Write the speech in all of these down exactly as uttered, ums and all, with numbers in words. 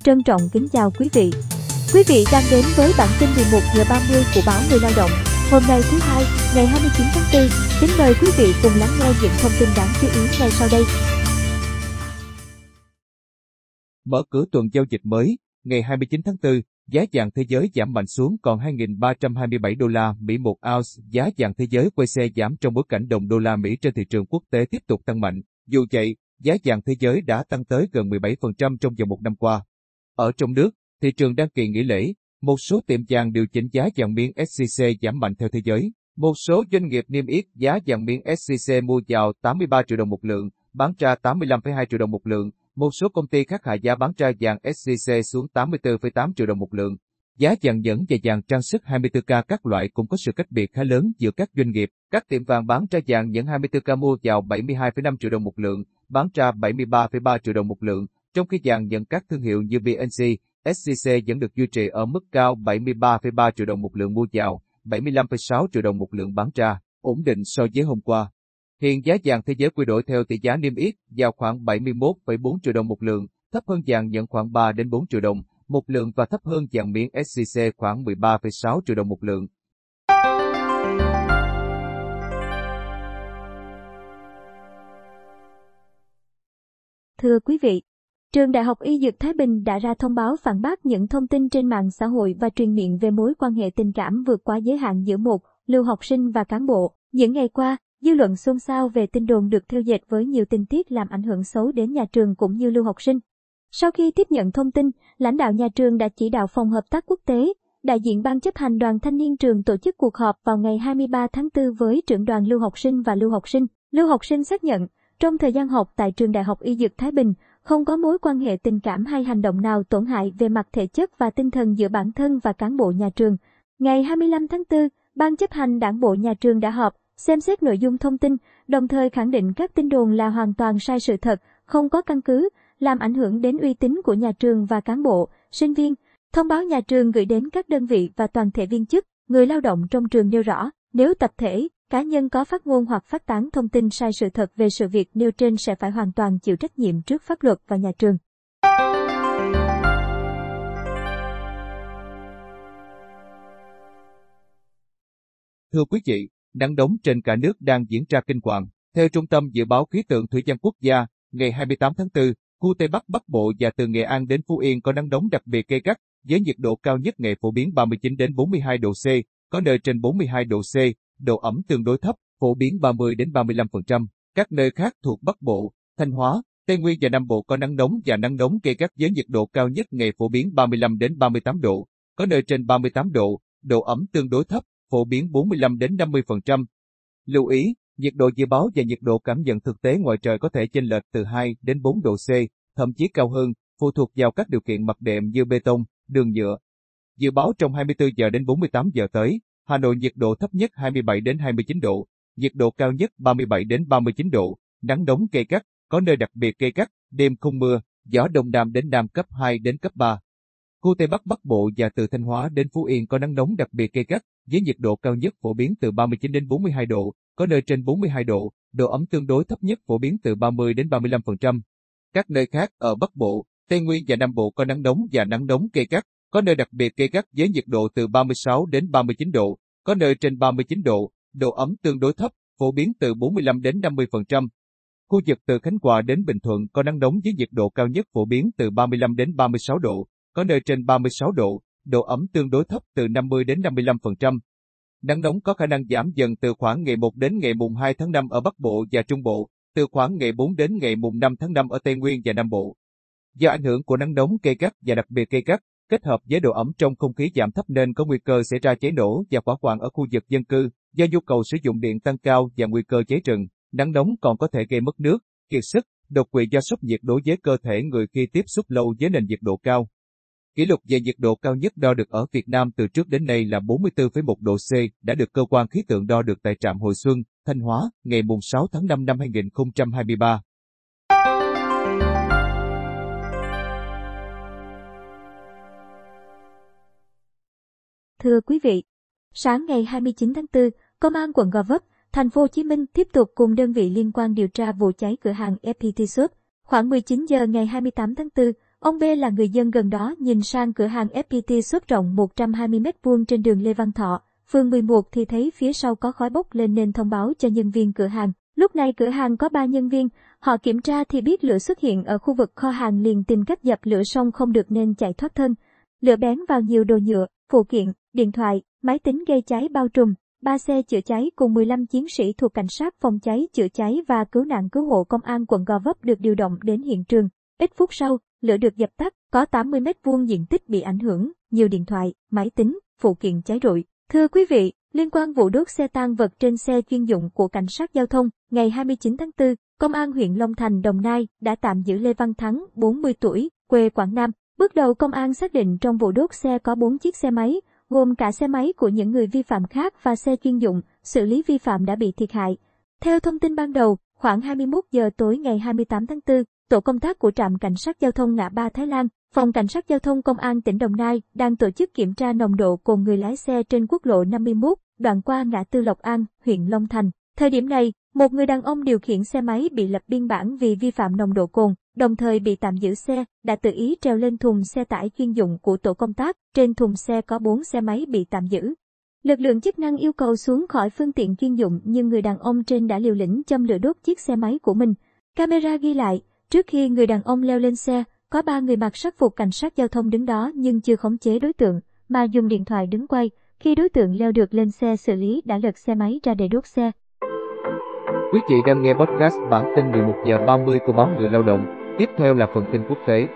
trân trọng kính chào quý vị. Quý vị đang đến với bản tin mười một giờ ba mươi của báo Người Lao động. Hôm nay thứ hai, ngày hai mươi chín tháng tư, kính mời quý vị cùng lắng nghe những thông tin đáng chú ý ngay sau đây. Mở cửa tuần giao dịch mới, ngày hai mươi chín tháng tư, giá vàng thế giới giảm mạnh xuống còn hai nghìn ba trăm hai mươi bảy đô la Mỹ một ounce. Giá vàng thế giới quay xe giảm trong bối cảnh đồng đô la Mỹ trên thị trường quốc tế tiếp tục tăng mạnh. Dù vậy, giá vàng thế giới đã tăng tới gần mười bảy phần trăm trong vòng một năm qua. Ở trong nước, thị trường đang kỳ nghỉ lễ, một số tiệm vàng điều chỉnh giá vàng miếng ét gi xê giảm mạnh theo thế giới. Một số doanh nghiệp niêm yết giá vàng miếng ét gi xê mua vào tám mươi ba triệu đồng một lượng, bán ra tám mươi lăm phẩy hai triệu đồng một lượng. Một số công ty khác hạ giá bán ra vàng ét gi xê xuống tám mươi tư phẩy tám triệu đồng một lượng. Giá vàng nhẫn và vàng trang sức hai mươi tư ca các loại cũng có sự cách biệt khá lớn giữa các doanh nghiệp. Các tiệm vàng bán ra vàng nhẫn hai mươi tư ca mua vào bảy mươi hai phẩy năm triệu đồng một lượng, bán ra bảy mươi ba phẩy ba triệu đồng một lượng, trong khi vàng nhẫn các thương hiệu như bê en xê, ét gi xê vẫn được duy trì ở mức cao bảy mươi ba phẩy ba triệu đồng một lượng mua vào, bảy mươi lăm phẩy sáu triệu đồng một lượng bán ra, ổn định so với hôm qua. Hiện giá vàng thế giới quy đổi theo tỷ giá niêm yết vào khoảng bảy mươi mốt phẩy bốn triệu đồng một lượng, thấp hơn vàng nhẫn khoảng ba đến bốn triệu đồng một lượng và thấp hơn vàng miếng ét gi xê khoảng mười ba phẩy sáu triệu đồng một lượng. Thưa quý vị, Trường Đại học Y Dược Thái Bình đã ra thông báo phản bác những thông tin trên mạng xã hội và truyền miệng về mối quan hệ tình cảm vượt quá giới hạn giữa một lưu học sinh và cán bộ. Những ngày qua, dư luận xôn xao về tin đồn được thêu dệt với nhiều tình tiết làm ảnh hưởng xấu đến nhà trường cũng như lưu học sinh. Sau khi tiếp nhận thông tin, lãnh đạo nhà trường đã chỉ đạo Phòng Hợp tác Quốc tế, đại diện Ban chấp hành Đoàn Thanh niên trường tổ chức cuộc họp vào ngày hai mươi ba tháng tư với trưởng đoàn lưu học sinh và lưu học sinh. Lưu học sinh xác nhận, trong thời gian học tại Trường Đại học Y Dược Thái Bình, không có mối quan hệ tình cảm hay hành động nào tổn hại về mặt thể chất và tinh thần giữa bản thân và cán bộ nhà trường. Ngày hai mươi lăm tháng tư, Ban chấp hành Đảng bộ nhà trường đã họp, xem xét nội dung thông tin, đồng thời khẳng định các tin đồn là hoàn toàn sai sự thật, không có căn cứ, làm ảnh hưởng đến uy tín của nhà trường và cán bộ, sinh viên. Thông báo nhà trường gửi đến các đơn vị và toàn thể viên chức, người lao động trong trường nêu rõ, nếu tập thể, cá nhân có phát ngôn hoặc phát tán thông tin sai sự thật về sự việc nêu trên sẽ phải hoàn toàn chịu trách nhiệm trước pháp luật và nhà trường. Thưa quý vị, nắng nóng trên cả nước đang diễn ra kinh hoàng. Theo Trung tâm Dự báo Khí tượng Thủy văn Quốc gia, ngày hai mươi tám tháng tư, khu Tây Bắc Bắc Bộ và từ Nghệ An đến Phú Yên có nắng nóng đặc biệt gay gắt, với nhiệt độ cao nhất ngày phổ biến ba mươi chín đến bốn mươi hai độ C, có nơi trên bốn mươi hai độ C, độ ẩm tương đối thấp, phổ biến ba mươi đến ba mươi lăm phần trăm. Các nơi khác thuộc Bắc Bộ, Thanh Hóa, Tây Nguyên và Nam Bộ có nắng nóng và nắng nóng gay gắt với nhiệt độ cao nhất ngày phổ biến ba mươi lăm đến ba mươi tám độ, có nơi trên ba mươi tám độ, độ ẩm tương đối thấp, phổ biến bốn mươi lăm đến năm mươi phần trăm. Lưu ý, nhiệt độ dự báo và nhiệt độ cảm nhận thực tế ngoài trời có thể chênh lệch từ hai đến bốn độ C, thậm chí cao hơn, phụ thuộc vào các điều kiện mặt đệm như bê tông, đường nhựa. Dự báo trong hai mươi tư giờ đến bốn mươi tám giờ tới, Hà Nội nhiệt độ thấp nhất hai mươi bảy đến hai mươi chín độ, nhiệt độ cao nhất ba mươi bảy đến ba mươi chín độ, nắng nóng gay gắt, có nơi đặc biệt gay gắt, đêm không mưa, gió đông nam đến nam cấp hai đến cấp ba. Khu Tây Bắc Bắc Bộ và từ Thanh Hóa đến Phú Yên có nắng nóng đặc biệt gay gắt, với nhiệt độ cao nhất phổ biến từ ba mươi chín đến bốn mươi hai độ, có nơi trên bốn mươi hai độ, độ ẩm tương đối thấp nhất phổ biến từ ba mươi đến ba mươi lăm phần trăm. Các nơi khác ở Bắc Bộ, Tây Nguyên và Nam Bộ có nắng nóng và nắng nóng gay gắt, có nơi đặc biệt gay gắt với nhiệt độ từ ba mươi sáu đến ba mươi chín độ, có nơi trên ba mươi chín độ, độ ẩm tương đối thấp, phổ biến từ bốn mươi lăm đến năm mươi phần trăm. Khu vực từ Khánh Hòa đến Bình Thuận có nắng nóng với nhiệt độ cao nhất phổ biến từ ba mươi lăm đến ba mươi sáu độ, có nơi trên ba mươi sáu độ, độ ẩm tương đối thấp từ năm mươi đến năm mươi lăm phần trăm. Nắng nóng có khả năng giảm dần từ khoảng ngày một đến ngày mùng hai tháng năm ở Bắc Bộ và Trung Bộ, từ khoảng ngày bốn đến ngày mùng năm tháng năm ở Tây Nguyên và Nam Bộ. Do ảnh hưởng của nắng nóng gay gắt và đặc biệt gay gắt, kết hợp với độ ẩm trong không khí giảm thấp nên có nguy cơ xảy ra cháy nổ và hỏa hoạn ở khu vực dân cư, do nhu cầu sử dụng điện tăng cao và nguy cơ cháy rừng. Nắng nóng còn có thể gây mất nước, kiệt sức, đột quỵ do sốc nhiệt đối với cơ thể người khi tiếp xúc lâu với nền nhiệt độ cao. Kỷ lục về nhiệt độ cao nhất đo được ở Việt Nam từ trước đến nay là bốn mươi tư phẩy một độ C, đã được cơ quan khí tượng đo được tại trạm Hồi Xuân, Thanh Hóa, ngày mùng sáu tháng năm năm hai nghìn không trăm hai mươi ba. Thưa quý vị, sáng ngày hai mươi chín tháng tư, Công an quận Gò Vấp, thành phố Hồ Chí Minh tiếp tục cùng đơn vị liên quan điều tra vụ cháy cửa hàng ép pê tê Shop. Khoảng mười chín giờ ngày hai mươi tám tháng tư, Ông B là người dân gần đó nhìn sang cửa hàng ép pê tê shop rộng một trăm hai mươi mét vuông trên đường Lê Văn Thọ, phường mười một thì thấy phía sau có khói bốc lên nên thông báo cho nhân viên cửa hàng. Lúc này cửa hàng có ba nhân viên, họ kiểm tra thì biết lửa xuất hiện ở khu vực kho hàng liền tìm cách dập lửa xong không được nên chạy thoát thân. Lửa bén vào nhiều đồ nhựa, phụ kiện, điện thoại, máy tính gây cháy bao trùm, ba xe chữa cháy cùng mười lăm chiến sĩ thuộc cảnh sát phòng cháy chữa cháy và cứu nạn cứu hộ công an quận Gò Vấp được điều động đến hiện trường. Ít phút sau, lửa được dập tắt, có tám mươi mét vuông diện tích bị ảnh hưởng, nhiều điện thoại, máy tính, phụ kiện cháy rụi. Thưa quý vị, liên quan vụ đốt xe tang vật trên xe chuyên dụng của cảnh sát giao thông, ngày hai mươi chín tháng tư, Công an huyện Long Thành, Đồng Nai đã tạm giữ Lê Văn Thắng, bốn mươi tuổi, quê Quảng Nam. Bước đầu công an xác định trong vụ đốt xe có bốn chiếc xe máy, gồm cả xe máy của những người vi phạm khác và xe chuyên dụng, xử lý vi phạm đã bị thiệt hại. Theo thông tin ban đầu, khoảng hai mươi mốt giờ tối ngày hai mươi tám tháng tư, tổ công tác của trạm cảnh sát giao thông ngã ba Thái Lan, phòng cảnh sát giao thông công an tỉnh Đồng Nai đang tổ chức kiểm tra nồng độ cồn người lái xe trên quốc lộ năm mươi mốt, đoạn qua ngã tư Lộc An, huyện Long Thành. Thời điểm này, một người đàn ông điều khiển xe máy bị lập biên bản vì vi phạm nồng độ cồn, đồng thời bị tạm giữ xe, đã tự ý trèo lên thùng xe tải chuyên dụng của tổ công tác, trên thùng xe có bốn xe máy bị tạm giữ. Lực lượng chức năng yêu cầu xuống khỏi phương tiện chuyên dụng nhưng người đàn ông trên đã liều lĩnh châm lửa đốt chiếc xe máy của mình. Camera ghi lại, trước khi người đàn ông leo lên xe, có ba người mặc sắc phục cảnh sát giao thông đứng đó nhưng chưa khống chế đối tượng, mà dùng điện thoại đứng quay. Khi đối tượng leo được lên xe xử lý đã lật xe máy ra để đốt xe. Quý vị đang nghe podcast bản tin mười một giờ ba mươi của báo Người Lao động. Tiếp theo là phần tin quốc tế.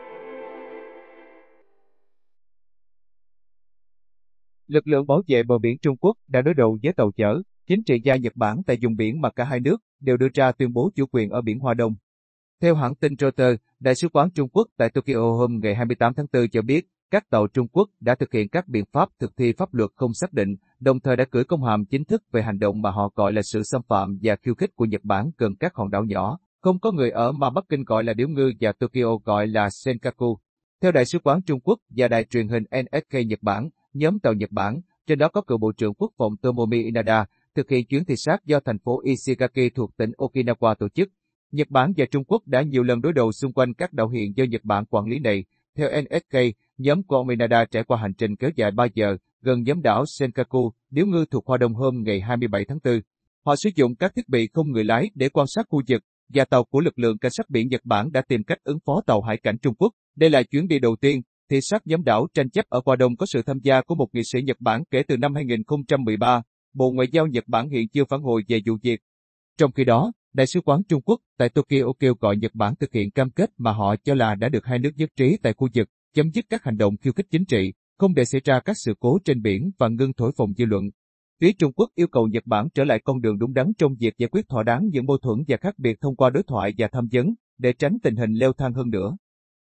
Lực lượng bảo vệ bờ biển Trung Quốc đã đối đầu với tàu chở chính trị gia Nhật Bản tại vùng biển mà cả hai nước đều đưa ra tuyên bố chủ quyền ở biển Hoa Đông. Theo hãng tin Reuters, Đại sứ quán Trung Quốc tại Tokyo hôm ngày hai mươi tám tháng tư cho biết, các tàu Trung Quốc đã thực hiện các biện pháp thực thi pháp luật không xác định, đồng thời đã gửi công hàm chính thức về hành động mà họ gọi là sự xâm phạm và khiêu khích của Nhật Bản gần các hòn đảo nhỏ, không có người ở mà Bắc Kinh gọi là điếu ngư và Tokyo gọi là Senkaku. Theo Đại sứ quán Trung Quốc và đài truyền hình en ét ca Nhật Bản, nhóm tàu Nhật Bản, trên đó có cựu Bộ trưởng Quốc phòng Tomomi Inada, thực hiện chuyến thị sát do thành phố Ishigaki thuộc tỉnh Okinawa tổ chức. Nhật Bản và Trung Quốc đã nhiều lần đối đầu xung quanh các đảo hiện do Nhật Bản quản lý này. Theo en ét ca, nhóm của ông Inada trải qua hành trình kéo dài ba giờ gần nhóm đảo Senkaku, điếu ngư thuộc Hoa Đông hôm ngày hai mươi bảy tháng tư. Họ sử dụng các thiết bị không người lái để quan sát khu vực, và tàu của lực lượng cảnh sát biển Nhật Bản đã tìm cách ứng phó tàu hải cảnh Trung Quốc. Đây là chuyến đi đầu tiên thị sát nhóm đảo tranh chấp ở Hoa Đông có sự tham gia của một nghị sĩ Nhật Bản kể từ năm hai nghìn không trăm mười ba. Bộ Ngoại giao Nhật Bản hiện chưa phản hồi về vụ việc. Trong khi đó, Đại sứ quán Trung Quốc tại Tokyo kêu gọi Nhật Bản thực hiện cam kết mà họ cho là đã được hai nước nhất trí tại khu vực, chấm dứt các hành động khiêu khích chính trị, không để xảy ra các sự cố trên biển và ngưng thổi phồng dư luận. Phía Trung Quốc yêu cầu Nhật Bản trở lại con đường đúng đắn trong việc giải quyết thỏa đáng những mâu thuẫn và khác biệt thông qua đối thoại và tham vấn, để tránh tình hình leo thang hơn nữa.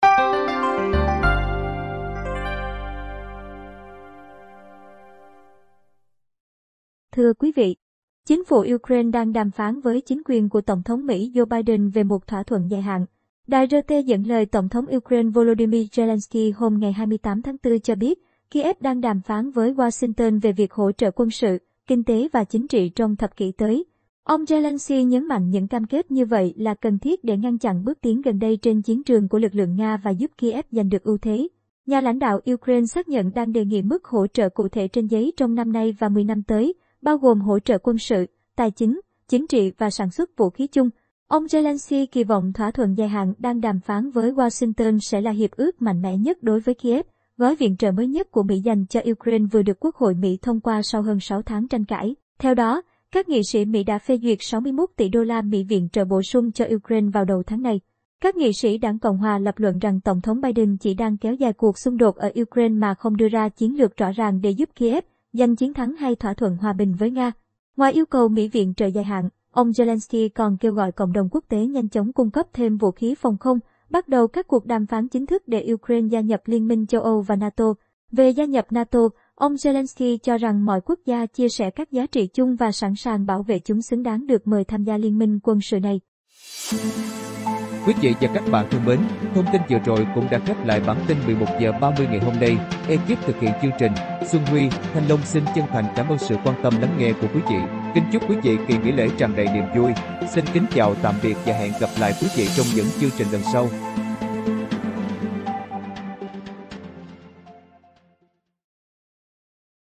Thưa quý vị, chính phủ Ukraine đang đàm phán với chính quyền của Tổng thống Mỹ Joe Biden về một thỏa thuận dài hạn. Đài rờ tê dẫn lời Tổng thống Ukraine Volodymyr Zelensky hôm ngày hai mươi tám tháng tư cho biết, Kiev đang đàm phán với Washington về việc hỗ trợ quân sự, kinh tế và chính trị trong thập kỷ tới. Ông Zelensky nhấn mạnh những cam kết như vậy là cần thiết để ngăn chặn bước tiến gần đây trên chiến trường của lực lượng Nga và giúp Kiev giành được ưu thế. Nhà lãnh đạo Ukraine xác nhận đang đề nghị mức hỗ trợ cụ thể trên giấy trong năm nay và mười năm tới, bao gồm hỗ trợ quân sự, tài chính, chính trị và sản xuất vũ khí chung. Ông Zelensky kỳ vọng thỏa thuận dài hạn đang đàm phán với Washington sẽ là hiệp ước mạnh mẽ nhất đối với Kiev. Gói viện trợ mới nhất của Mỹ dành cho Ukraine vừa được Quốc hội Mỹ thông qua sau hơn sáu tháng tranh cãi. Theo đó, các nghị sĩ Mỹ đã phê duyệt sáu mươi mốt tỷ đô la Mỹ viện trợ bổ sung cho Ukraine vào đầu tháng này. Các nghị sĩ Đảng Cộng hòa lập luận rằng Tổng thống Biden chỉ đang kéo dài cuộc xung đột ở Ukraine mà không đưa ra chiến lược rõ ràng để giúp Kiev giành chiến thắng hay thỏa thuận hòa bình với Nga. Ngoài yêu cầu Mỹ viện trợ dài hạn, ông Zelensky còn kêu gọi cộng đồng quốc tế nhanh chóng cung cấp thêm vũ khí phòng không, bắt đầu các cuộc đàm phán chính thức để Ukraine gia nhập Liên minh châu Âu và NATO. Về gia nhập NATO, ông Zelensky cho rằng mọi quốc gia chia sẻ các giá trị chung và sẵn sàng bảo vệ chúng xứng đáng được mời tham gia liên minh quân sự này. Quý vị và các bạn thân mến, thông tin vừa rồi cũng đã khép lại bản tin mười một giờ ba mươi ngày hôm nay. Ekip thực hiện chương trình, Xuân Huy, Thanh Long xin chân thành cảm ơn sự quan tâm lắng nghe của quý vị. Kính chúc quý vị kỳ nghỉ lễ tràn đầy niềm vui. Xin kính chào tạm biệt và hẹn gặp lại quý vị trong những chương trình lần sau.